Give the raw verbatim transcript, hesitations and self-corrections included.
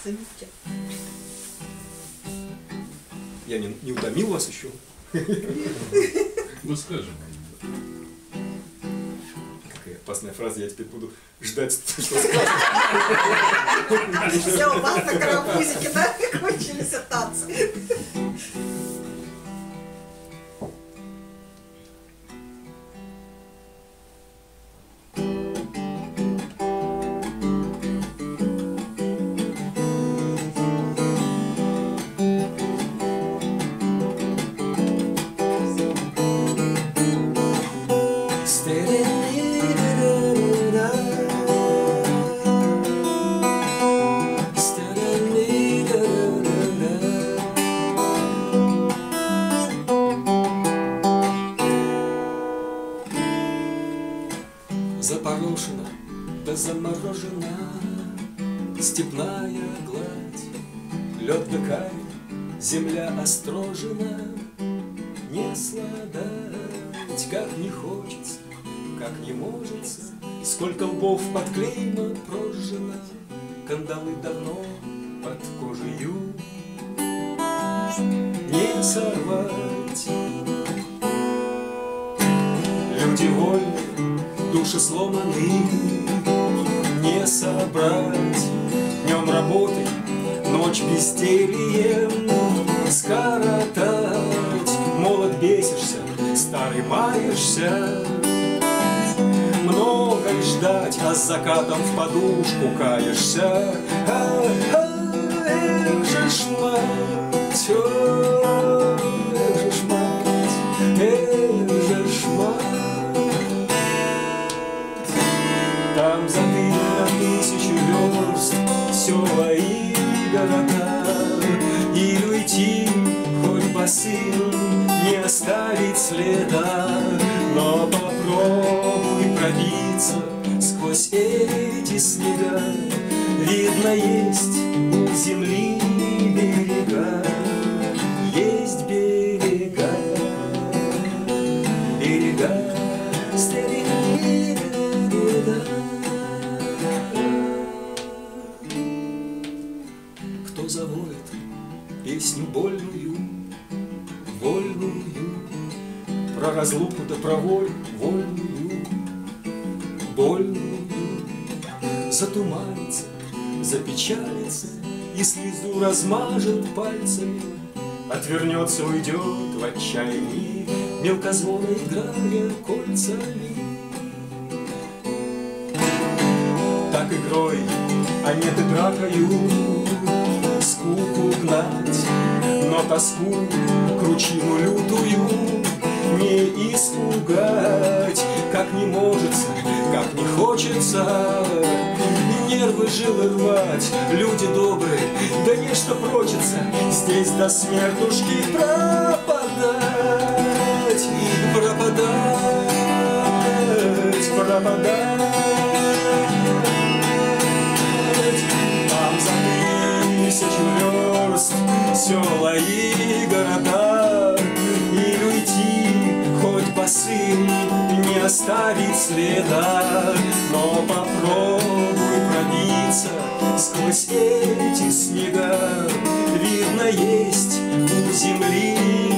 Заметьте. Я не, не утомил вас еще? Ну скажем. Какая опасная фраза, я теперь буду ждать, что скажешь. Все, у вас на карапузике, да, кончились танцы. Запорошена, да заморожена степная гладь, лед да камень, земля острожена, не сладать, как не хочется, как не можется, сколько лбов под клейма прожжено, кандалы давно под кожею не сорвать. Люди вольны, души сломаны, не собрать. Днем работай, ночь бездельем скоротать. Молод бесишься, старый маешься, много ль ждать, а с закатом в подушку каешься. А, а, эх же ж мать, о, эх же ж мать, эх же ж мать. Там за тысячу на тысячу верст села и города, и уйти хоть босым не оставить следа, но попробуй пробиться сквозь эти снега. Видно, есть у земли берега, есть берега, берега, стереги. Кто завоет песню больную, вольную, про разлуку да про волю вольную, больную, затуманится, запечалится и слезу размажет пальцами, отвернется, уйдет в отчаянии, мелкозвона играя кольцами. Так игрой, а нет и дракою скуку гнать, но тоску, кручину лютую не испугать. Как не можется, как не хочется нервы жилы рвать. Люди добрые, да нечто прочится здесь до смертушки пропадать, пропадать, пропадать. Там за тысячу верст села и города, и уйти хоть босым не оставить следа, но попробуй пробиться сквозь эти снега. Видно, есть у земли